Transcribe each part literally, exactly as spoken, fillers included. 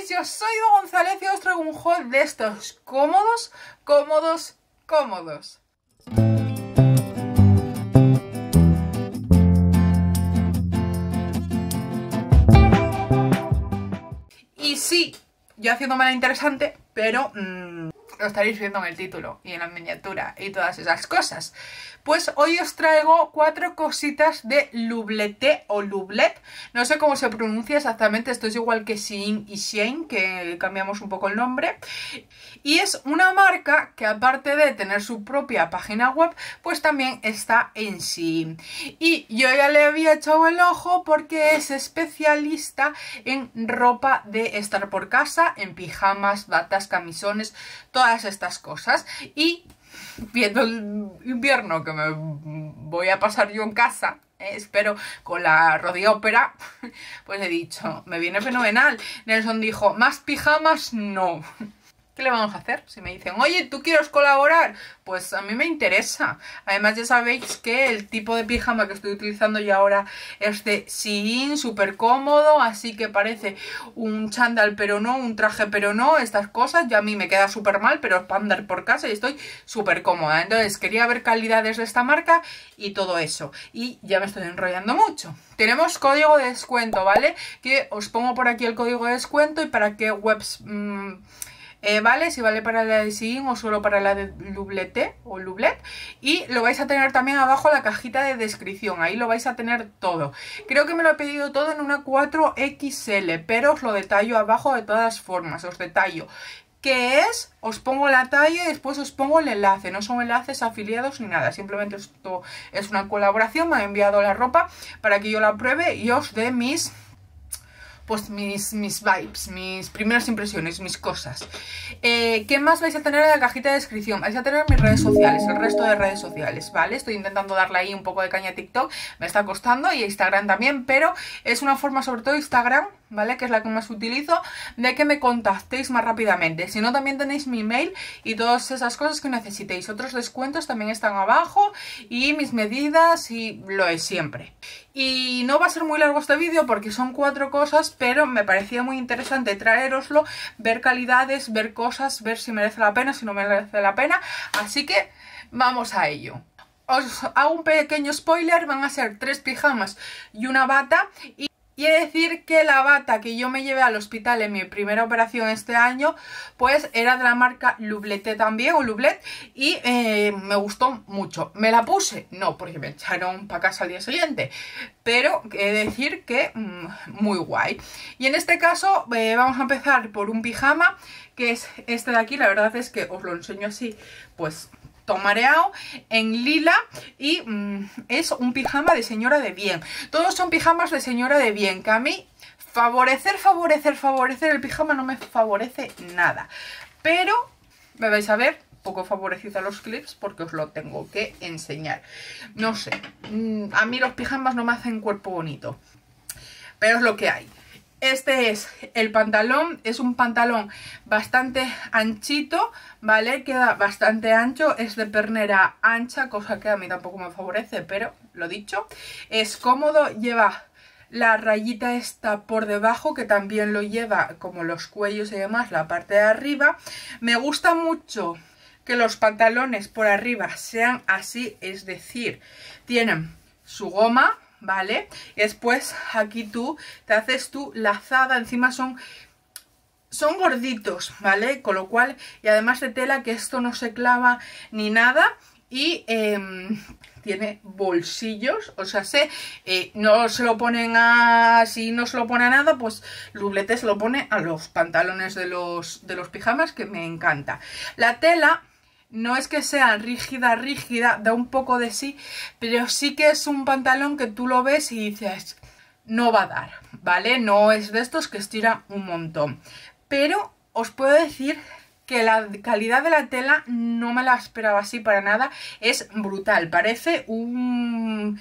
estáis? Yo soy Iva González y os traigo un haul de estos cómodos, cómodos, cómodos. Y sí, yo haciéndome la interesante, pero mmm, lo estaréis viendo en el título y en la miniatura y todas esas cosas. Pues hoy os traigo cuatro cositas de Lubleté o Lublet. No sé cómo se pronuncia exactamente, esto es igual que Shein y Shein, que cambiamos un poco el nombre. Y es una marca que, aparte de tener su propia página web, pues también está en Shein. Y yo ya le había echado el ojo porque es especialista en ropa de estar por casa, en pijamas, batas, camisones, todas estas cosas. Y viendo el invierno que me voy a pasar yo en casa, eh, espero con la rodilla ópera, pues he dicho, me viene fenomenal. Nelson dijo, más pijamas no. ¿Qué le vamos a hacer? Si me dicen, oye, ¿tú quieres colaborar? Pues a mí me interesa. Además ya sabéis que el tipo de pijama que estoy utilizando yo ahora es de Shein, súper cómodo, así que parece un chándal pero no, un traje pero no, estas cosas. Ya a mí me queda súper mal, pero es para andar por casa y estoy súper cómoda. Entonces quería ver calidades de esta marca y todo eso. Y ya me estoy enrollando mucho. Tenemos código de descuento, ¿vale? Que os pongo por aquí el código de descuento y para qué webs... Mmm, Eh, vale, si vale para la de Shein o solo para la de Lubleté o Lublet. Y lo vais a tener también abajo en la cajita de descripción, ahí lo vais a tener todo. Creo que me lo he pedido todo en una cuatro equis ele, pero os lo detallo abajo de todas formas, os detallo qué es, os pongo la talla y después os pongo el enlace. No son enlaces afiliados ni nada, simplemente esto es una colaboración. Me han enviado la ropa para que yo la pruebe y os dé mis... pues mis, mis vibes, mis primeras impresiones, mis cosas. Eh, ¿Qué más vais a tener en la cajita de descripción? Vais a tener mis redes sociales, el resto de redes sociales, ¿vale? Estoy intentando darle ahí un poco de caña a TikTok, me está costando, y Instagram también, pero es una forma, sobre todo Instagram, ¿vale? Que es la que más utilizo, de que me contactéis más rápidamente. Si no, también tenéis mi email y todas esas cosas que necesitéis. Otros descuentos también están abajo y mis medidas y lo es siempre. Y no va a ser muy largo este vídeo porque son cuatro cosas, pero me parecía muy interesante traeroslo, ver calidades, ver cosas, ver si merece la pena, si no merece la pena. Así que vamos a ello. Os hago un pequeño spoiler, van a ser tres pijamas y una bata. Y Y he de decir que la bata que yo me llevé al hospital en mi primera operación este año, pues era de la marca Lubleté también, o Lublet, y eh, me gustó mucho. ¿Me la puse? No, porque me echaron para casa al día siguiente, pero he de decir que mmm, muy guay. Y en este caso eh, vamos a empezar por un pijama, que es este de aquí. La verdad es que os lo enseño así, pues... tomareado, en lila, y mmm, es un pijama de señora de bien. Todos son pijamas de señora de bien, que a mí favorecer, favorecer, favorecer el pijama no me favorece nada. Pero me vais a ver poco favorecida los clips porque os lo tengo que enseñar. No sé, mmm, a mí los pijamas no me hacen cuerpo bonito, pero es lo que hay. Este es el pantalón, es un pantalón bastante anchito, ¿vale? Queda bastante ancho, es de pernera ancha, cosa que a mí tampoco me favorece, pero lo dicho. Es cómodo, lleva la rayita esta por debajo, que también lo lleva como los cuellos y demás, la parte de arriba. Me gusta mucho que los pantalones por arriba sean así, es decir, tienen su goma, ¿vale? Y después aquí tú te haces tu lazada, encima son son gorditos, ¿vale? Con lo cual, y además de tela, que esto no se clava ni nada. Y eh, tiene bolsillos, o sea, se, eh, no se lo ponen a... si no se lo pone a nada, pues Lubleté se lo pone a los pantalones de los, de los pijamas, que me encanta. La tela... no es que sea rígida, rígida, da un poco de sí, pero sí que es un pantalón que tú lo ves y dices, no va a dar, ¿vale? No es de estos que estira un montón. Pero os puedo decir que la calidad de la tela no me la esperaba así para nada, es brutal, parece un,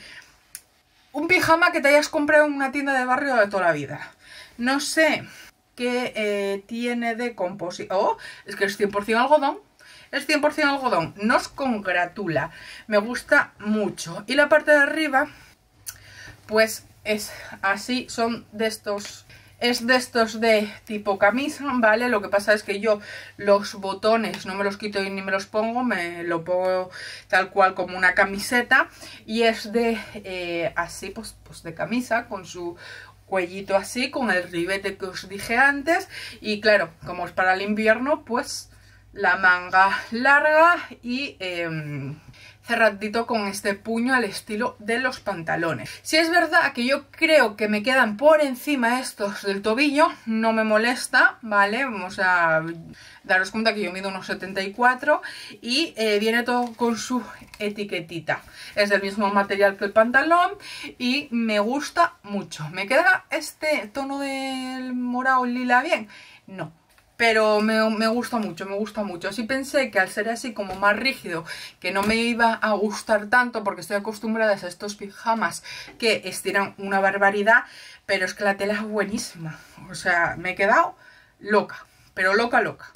un pijama que te hayas comprado en una tienda de barrio de toda la vida. No sé qué eh, tiene de composición, oh, es que es cien por cien algodón. Es cien por cien algodón, nos congratula, me gusta mucho. Y la parte de arriba, pues es así, son de estos Es de estos de tipo camisa, ¿vale? Lo que pasa es que yo los botones no me los quito y ni me los pongo, me lo pongo tal cual como una camiseta. Y es de eh, así, pues, pues de camisa, con su cuellito así, con el ribete que os dije antes. Y claro, como es para el invierno, pues la manga larga y eh, cerradito con este puño al estilo de los pantalones. Si es verdad que yo creo que me quedan por encima estos del tobillo, no me molesta, ¿vale? Vamos a daros cuenta que yo mido unos setenta y cuatro y eh, viene todo con su etiquetita. Es del mismo material que el pantalón y me gusta mucho. ¿Me queda este tono del morado lila bien? No. Pero me, me gusta mucho, me gusta mucho. Sí pensé que al ser así como más rígido, que no me iba a gustar tanto, porque estoy acostumbrada a estos pijamas que estiran una barbaridad, pero es que la tela es buenísima. O sea, me he quedado loca, pero loca, loca.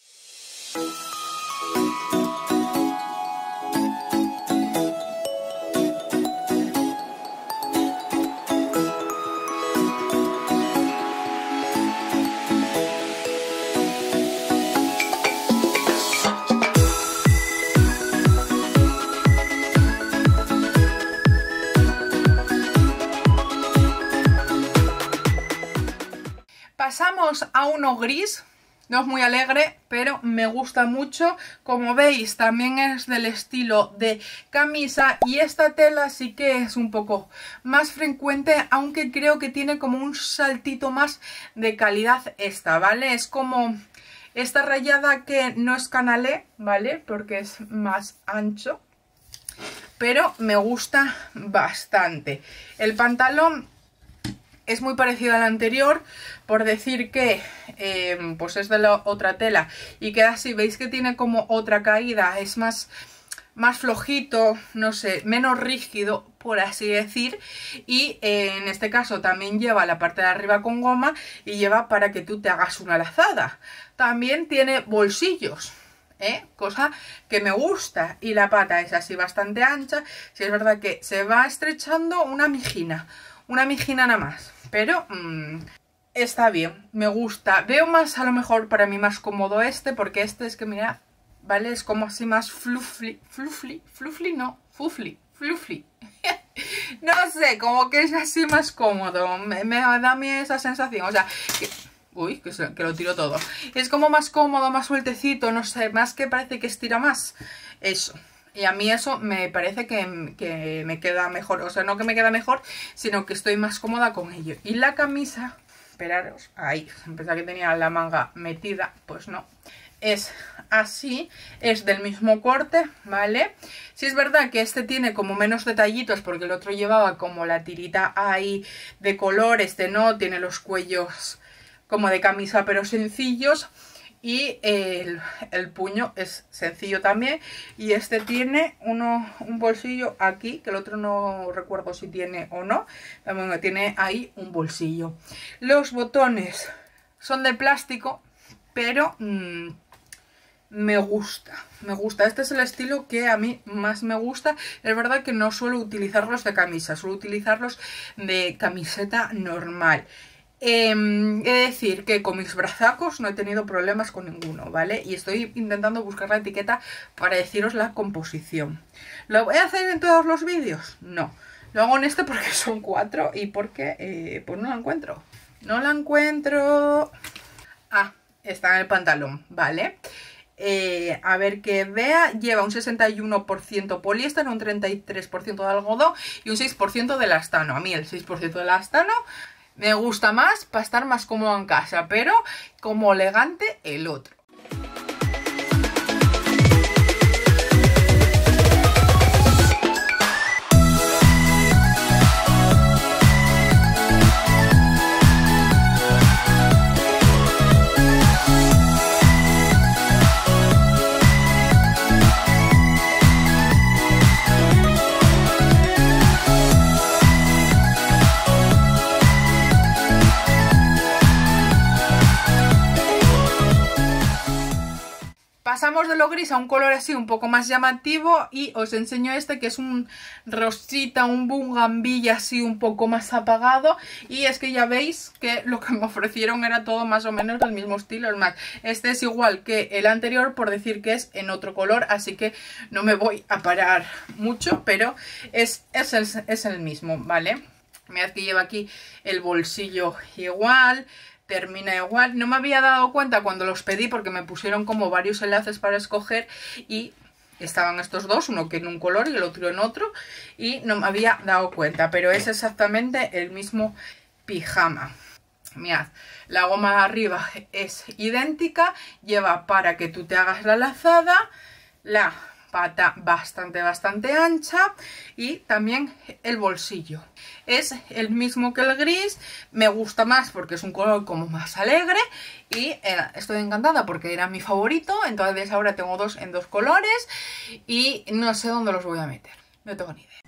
Pasamos a uno gris, no es muy alegre, pero me gusta mucho. Como veis, también es del estilo de camisa y esta tela sí que es un poco más frecuente, aunque creo que tiene como un saltito más de calidad esta, ¿vale? Es como esta rayada que no es canalé, ¿vale? Porque es más ancho, pero me gusta bastante. El pantalón es muy parecido al anterior, por decir que eh, pues es de la otra tela y queda así. Veis que tiene como otra caída, es más, más flojito, no sé, menos rígido, por así decir. Y eh, en este caso también lleva la parte de arriba con goma y lleva para que tú te hagas una lazada. También tiene bolsillos, ¿eh? Cosa que me gusta, y la pata es así bastante ancha. Si es verdad que se va estrechando una mijina, una mijina nada más, pero mmm, está bien, me gusta. Veo más, a lo mejor para mí más cómodo este, porque este es que mira, ¿vale? Es como así más fluffy, fluffy, fluffy, no, fluffy, fluffy. No sé, como que es así más cómodo, me, me da a mí esa sensación, o sea, que, uy, que, se, que lo tiro todo. Es como más cómodo, más sueltecito, no sé, más que parece que estira más, eso. Y a mí eso me parece que, que me queda mejor. O sea, no que me queda mejor, sino que estoy más cómoda con ello. Y la camisa, esperaros, ahí, pensaba que tenía la manga metida, pues no. Es así, es del mismo corte, ¿vale? Sí es verdad que este tiene como menos detallitos, porque el otro llevaba como la tirita ahí de color. Este no, tiene los cuellos como de camisa, pero sencillos. Y el, el puño es sencillo también. Y este tiene uno, un bolsillo aquí, que el otro no recuerdo si tiene o no. También tiene ahí un bolsillo. Los botones son de plástico, pero mmm, me gusta. Me gusta. Este es el estilo que a mí más me gusta. Es verdad que no suelo utilizarlos de camisa, suelo utilizarlos de camiseta normal. Eh, he de decir que con mis brazacos no he tenido problemas con ninguno, ¿vale? Y estoy intentando buscar la etiqueta para deciros la composición. ¿Lo voy a hacer en todos los vídeos? No. Lo hago en este porque son cuatro y porque eh, pues no la encuentro. No la encuentro. Ah, está en el pantalón, ¿vale? Eh, a ver que vea, lleva un sesenta y uno por ciento poliéster, un treinta y tres por ciento de algodón y un seis por ciento de elastano. A mí el seis por ciento de elastano me gusta más para estar más cómodo en casa, pero como elegante el otro. pasamos de lo gris a un color así un poco más llamativo y os enseño este que es un rosita, un bugambilla así un poco más apagado. Y es que ya veis que lo que me ofrecieron era todo más o menos del mismo estilo. Es más, este es igual que el anterior, por decir que es en otro color, así que no me voy a parar mucho, pero es, es, el, es el mismo, ¿vale? Mirad que lleva aquí el bolsillo igual, termina igual. No me había dado cuenta cuando los pedí porque me pusieron como varios enlaces para escoger y estaban estos dos, uno que en un color y el otro en otro, y no me había dado cuenta, pero es exactamente el mismo pijama. Mirad, la goma de arriba es idéntica, lleva para que tú te hagas la lazada, la pata bastante bastante ancha y también el bolsillo es el mismo que el gris. Me gusta más porque es un color como más alegre y eh, estoy encantada porque era mi favorito. Entonces ahora tengo dos en dos colores y no sé dónde los voy a meter, no tengo ni idea.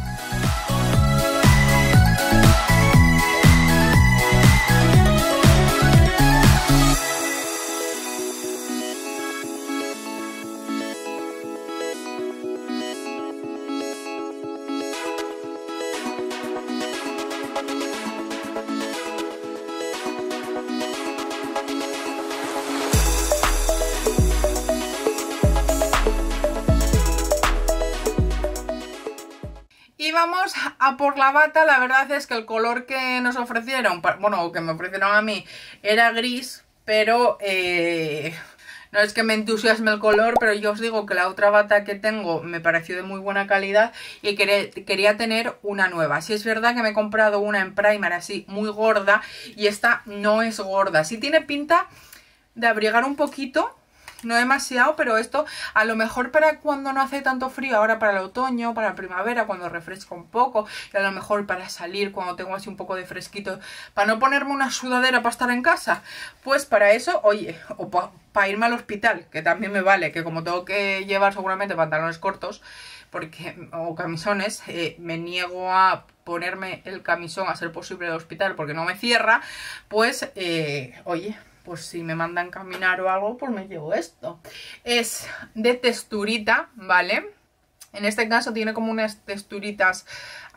Y vamos a por la bata. La verdad es que el color que nos ofrecieron, bueno, que me ofrecieron a mí, era gris, pero eh, no es que me entusiasme el color, pero yo os digo que la otra bata que tengo me pareció de muy buena calidad y quería, quería tener una nueva. Sí es verdad que me he comprado una en Primark así muy gorda y esta no es gorda. Sí tiene pinta de abrigar un poquito, no demasiado, pero esto a lo mejor para cuando no hace tanto frío, ahora para el otoño, para la primavera, cuando refresca un poco, y a lo mejor para salir cuando tengo así un poco de fresquito, para no ponerme una sudadera para estar en casa, pues para eso, oye, o para pa irme al hospital, que también me vale, que como tengo que llevar seguramente pantalones cortos porque o camisones, eh, me niego a ponerme el camisón a ser posible del hospital porque no me cierra, pues, eh, oye, pues si me mandan caminar o algo, pues me llevo esto. Es de texturita, ¿vale? En este caso tiene como unas texturitas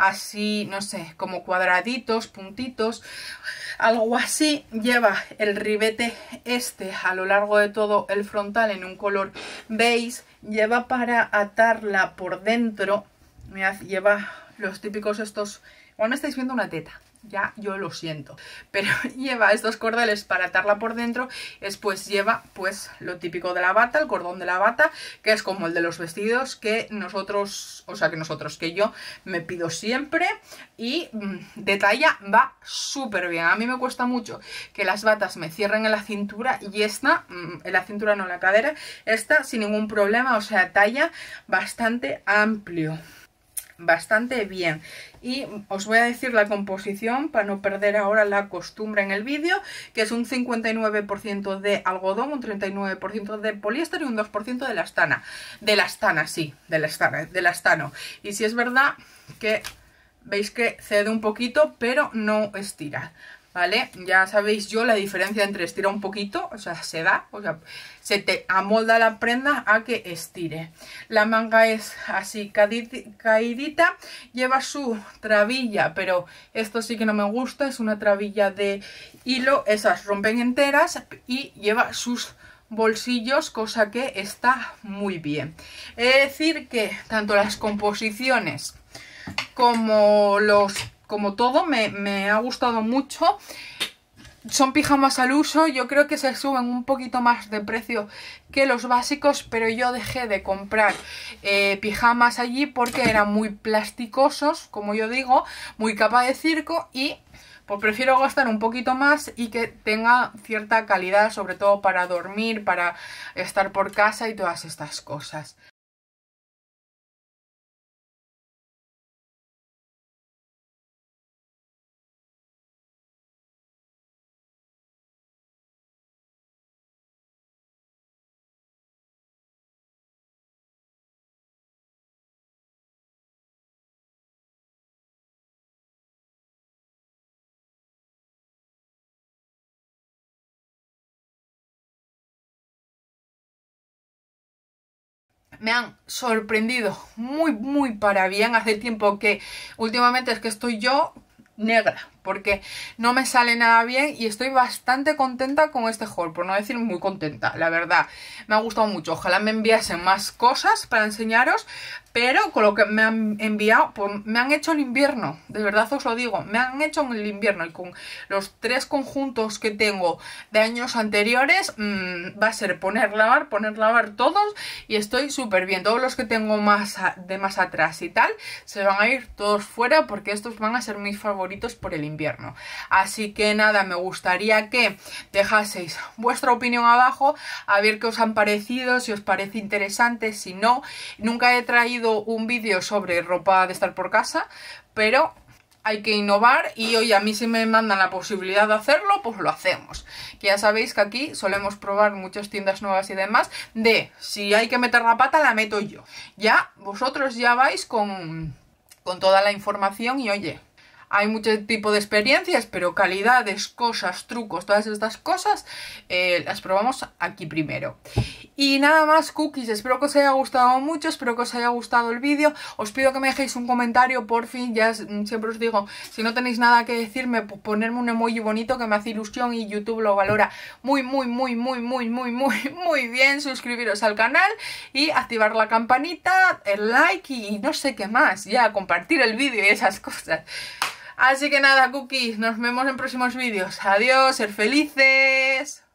así, no sé, como cuadraditos, puntitos, algo así. Lleva el ribete este a lo largo de todo el frontal en un color beige. Lleva para atarla por dentro, mirad, lleva los típicos estos, igual me estáis viendo una teta, ya yo lo siento, pero lleva estos cordeles para atarla por dentro. Después lleva pues lo típico de la bata, el cordón de la bata, que es como el de los vestidos que nosotros, o sea que nosotros, que yo me pido siempre, y mmm, de talla va súper bien. A mí me cuesta mucho que las batas me cierren en la cintura y esta, mmm, en la cintura no en la cadera, esta sin ningún problema, o sea, talla bastante amplio, bastante bien. Y os voy a decir la composición para no perder ahora la costumbre en el vídeo, que es un cincuenta y nueve por ciento de algodón, un treinta y nueve por ciento de poliéster y un dos por ciento de lastana. De lastana, sí, de lastana, de lastano. Y si es verdad que veis que cede un poquito, pero no estira, ¿vale? Ya sabéis yo la diferencia entre estira un poquito, o sea, se da, o sea, se te amolda la prenda a que estire. La manga es así caidita, lleva su trabilla, pero esto sí que no me gusta, es una trabilla de hilo, esas rompen enteras, y lleva sus bolsillos, cosa que está muy bien. He de decir que tanto las composiciones como los como todo me, me ha gustado mucho. Son pijamas al uso, yo creo que se suben un poquito más de precio que los básicos, pero yo dejé de comprar eh, pijamas allí porque eran muy plasticosos, como yo digo, muy capa de circo, y pues prefiero gastar un poquito más y que tenga cierta calidad, sobre todo para dormir, para estar por casa y todas estas cosas. me han sorprendido muy, muy para bien. Hace tiempo que últimamente es que estoy yo negra, porque no me sale nada bien y estoy bastante contenta con este haul, por no decir muy contenta, la verdad. Me ha gustado mucho, ojalá me enviasen más cosas para enseñaros, pero con lo que me han enviado, pues me han hecho el invierno, de verdad os lo digo, me han hecho en el invierno, y con los tres conjuntos que tengo de años anteriores, mmm, va a ser poner, lavar, poner, lavar todos, y estoy súper bien. Todos los que tengo más a, de más atrás y tal, se van a ir todos fuera, porque estos van a ser mis favoritos por el invierno. Así que nada, me gustaría que dejaseis vuestra opinión abajo, a ver qué os han parecido, si os parece interesante, si no. Nunca he traído un vídeo sobre ropa de estar por casa, pero hay que innovar, y hoy a mí si me mandan la posibilidad de hacerlo, pues lo hacemos. Que ya sabéis que aquí solemos probar muchas tiendas nuevas y demás, de si hay que meter la pata, la meto yo. Ya vosotros ya vais con, con toda la información, y oye, hay mucho tipo de experiencias, pero calidades, cosas, trucos, todas estas cosas eh, las probamos aquí primero. Y nada más, cookies, espero que os haya gustado mucho, espero que os haya gustado el vídeo. Os pido que me dejéis un comentario, por fin, ya siempre os digo, si no tenéis nada que decirme, pues ponerme un emoji bonito que me hace ilusión y YouTube lo valora muy, muy, muy, muy, muy, muy, muy, muy bien. Suscribiros al canal y activar la campanita, el like y no sé qué más, ya compartir el vídeo y esas cosas. Así que nada, cookies, nos vemos en próximos vídeos. Adiós, ser felices.